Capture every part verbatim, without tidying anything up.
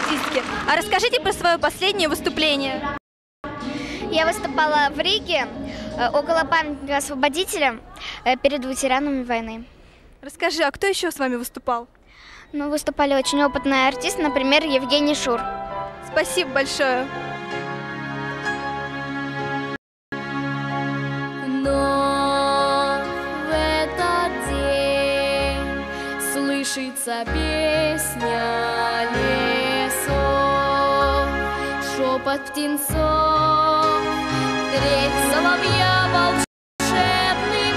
артистки. А расскажите про свое последнее выступление. Я выступала в Риге около памятника освободителям перед ветеранами войны. Расскажи, а кто еще с вами выступал? Ну, выступали очень опытные артисты, например, Евгений Шур. Спасибо большое. Но в этот день слышится песня лесов, шепот птенцов, трель соловья, волшебный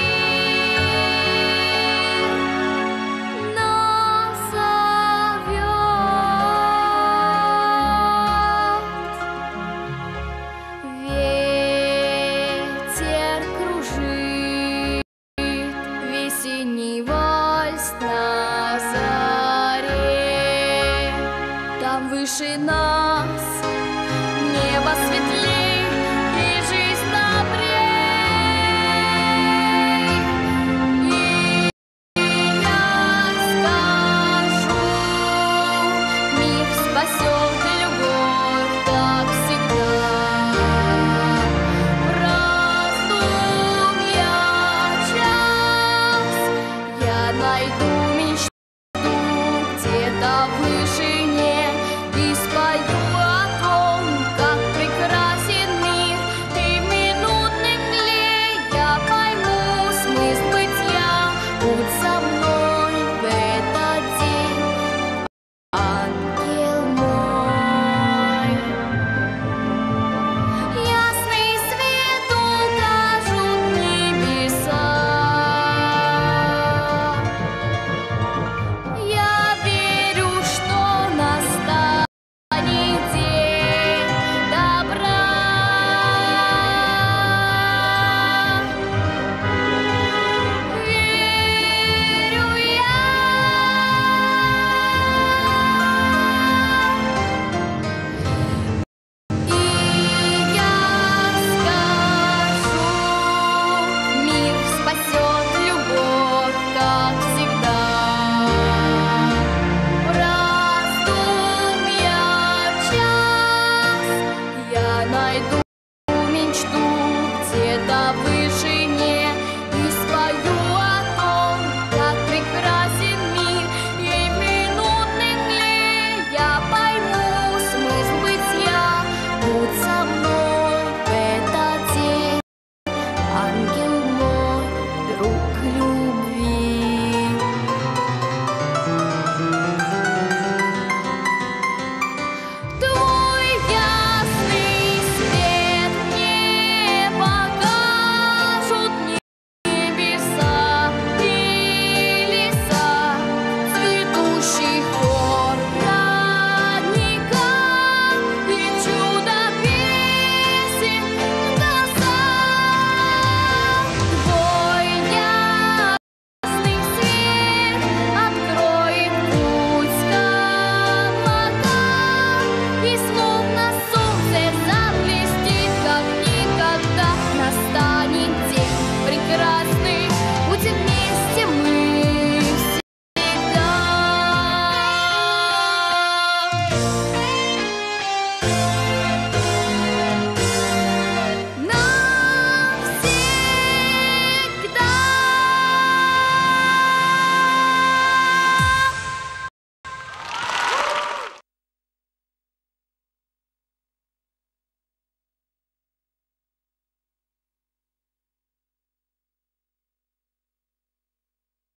мир нас зовет. Ветер кружит весенний вальс на заре. Там выше нас небо светлее.